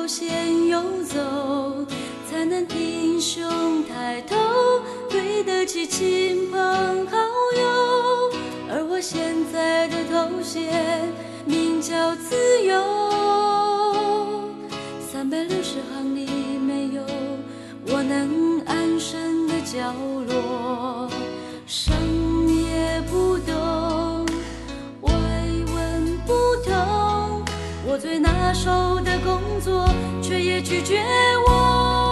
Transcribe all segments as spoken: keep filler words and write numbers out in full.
线游走，才能挺胸抬头，对得起亲朋好友。而我现在的头衔名叫自由，三百六十行里没有我能安身的角落。伤也不懂，慰问不同，我最拿手的工作却也拒绝我。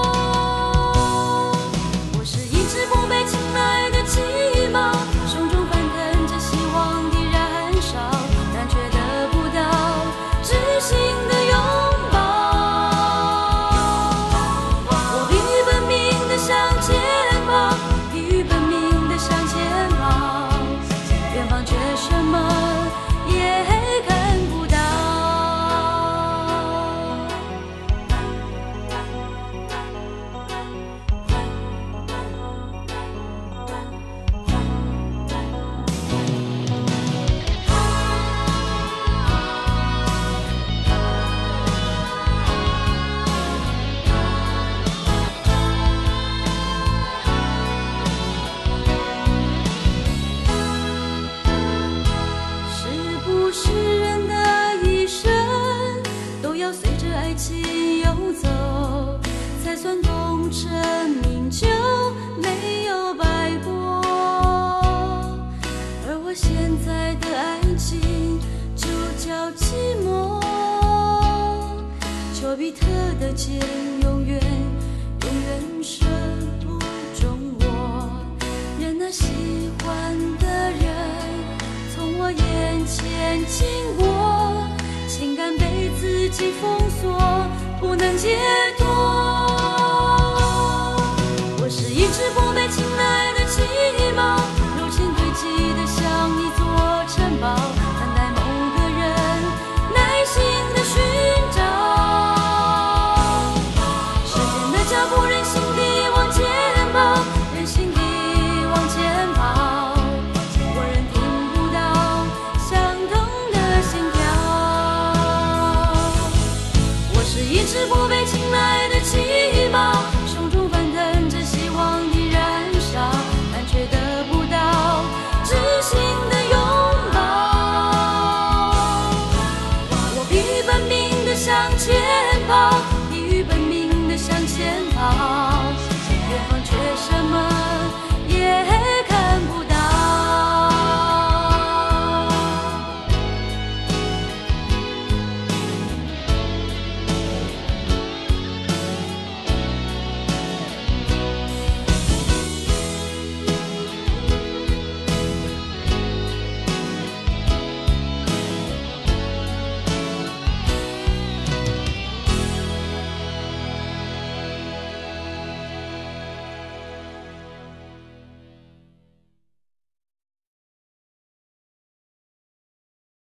我是一只不被青睐的鸡毛，胸中翻腾着希望的燃烧，但却得不到知心的拥抱。我疲于奔命的向前跑，疲于奔命的向前跑，远方却什么也看不到。是不是人的一生都要随着爱情游走，才算功成名就，没有白过？而我现在的爱情就叫寂寞。丘比特的箭永远永远射不中我，任那喜欢的人从我眼前经过，情感被自己封锁，不能解脱。我是一只不被青睐的鸡毛，肉前堆积的像一座城堡，等待某个人耐心的寻找。时间的脚步任性地往前跑，任性地往前跑，我仍听不到相同的心跳。我是一只不被青睐的鸡毛，胸中翻腾着希望的燃烧，但却得不到知心的拥抱。我疲于奔命的向前跑，疲于奔命的向前跑。